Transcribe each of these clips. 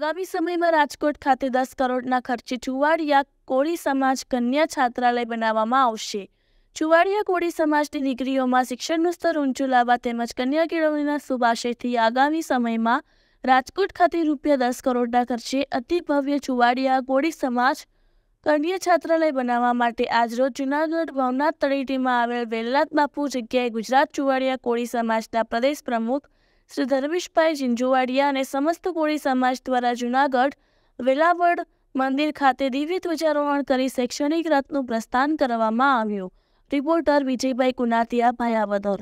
આગામી સમયમાં રાજકોટ ખાતે 10 કરોડના ખર્ચે ચુવાડિયા કોળી સમાજ કન્યા છાત્રાલય બનાવવામાં આવશે। ચુવાડિયા કોળી સમાજની દીકરીઓમાં શિક્ષણનું સ્તર ઊંચું લાવવા તેમજ કન્યા કેળવણીના શુભ આશયથી આગામી સમયમાં રાજકોટ ખાતે ₹10 કરોડના ખર્ચે અતિ ભવ્ય ચુવાડિયા કોળી સમાજ કન્યા છાત્રાલય બનાવવા માટે આજરોજ જૂનાગઢ ભવનાથ તળેટીમાં આવેલ વેલનાથ બાપુ જગ્યાએ ગુજરાત ચુવાડિયા કોળી સમાજના પ્રદેશ પ્રમુખ શ્રી ધર્મેશભાઈ ઝીંઝુવાડિયા અને સમસ્ત કોળી સમાજ દ્વારા જૂનાગઢ વેલાવડ મંદિર ખાતે દિવ્ય ધ્વજારોહણ કરી શૈક્ષણિક રથનું પ્રસ્થાન કરવામાં આવ્યું। રિપોર્ટર વિજયભાઈ કુનાતિયા, ભાયાવદર।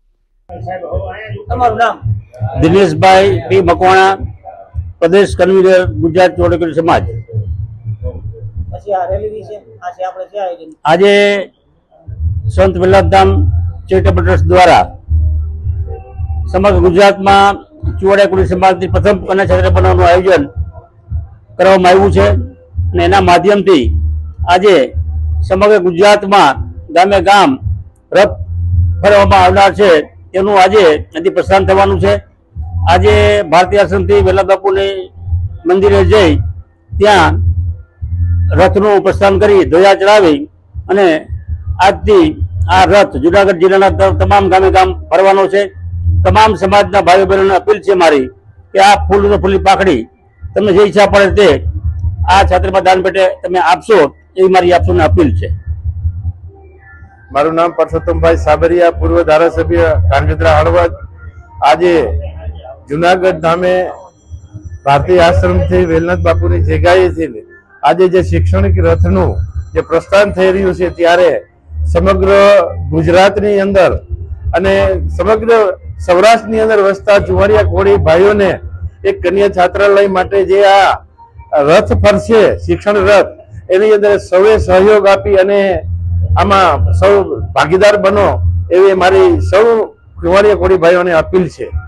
તમારું નામ? દિનેશભાઈ પી મકવાણા, પ્રદેશ કન્વીનર ગુજરાત ચુવાડિયા કોળી સમાજ। પછી આ રેલી વિશે આપણે ક્યાં આવી? આજે સંત વલ્લભધામ ચેરિટેબલ ટ્રસ્ટ દ્વારા સમગ્ર ગુજરાતમાં ચુવાડિયા કોળી સમાજની પ્રથમ કન્યા છાત્રાલય બનાવવાનું આયોજન કરવામાં આવ્યું છે અને એના માધ્યમથી આજે સમગ્ર ગુજરાતમાં ગામે ગામ રથ ફરવામાં આવનાર છે તેનું આજે નદી પ્રસ્થાન થવાનું છે। આજે ભારતીય આશ્રમથી વેલા બાપુની મંદિરે જઈ ત્યાં રથનું પ્રસ્થાન કરી ધ્વજા ચડાવી અને આજથી આ રથ જુનાગઢ જિલ્લાના તમામ ગામે ગામ ફરવાનો છે। તમામ સમાજના ભાઈઓ બહેનોને અપીલ છે મારી કે આ ફૂલની પાકડી તમને જે ઈચ્છા પડે તે આ છાત્રમાં દાન પેટે તમે આપશો એવી મારી આપ સૌને અપીલ છે। મારું નામ પરસોત્તમભાઈ સાબરિયા, પૂર્વ ધારાસભ્ય કાનગદ્રા હળવદ। આજે જુનાગઢ ધામે ભારતીય આશ્રમથી વેલનાથ બાપુની જગ્યાએથી આજે જે શૈક્ષણિક રથનું જે પ્રસ્થાન થઈ રહ્યું છે ત્યારે સમગ્ર ગુજરાતની અંદર અને સમગ્ર સૌરાષ્ટ્રની અંદર વસતા ચુવાડિયા કોળી ભાઈઓને એક કન્યા છાત્રાલય માટે જે આ રથ ફરશે શિક્ષણ રથ, એની અંદર સૌએ સહયોગ આપી અને આમાં સૌ ભાગીદાર બનો એવી મારી સૌ ચુવાડિયા કોળી ભાઈઓને અપીલ છે।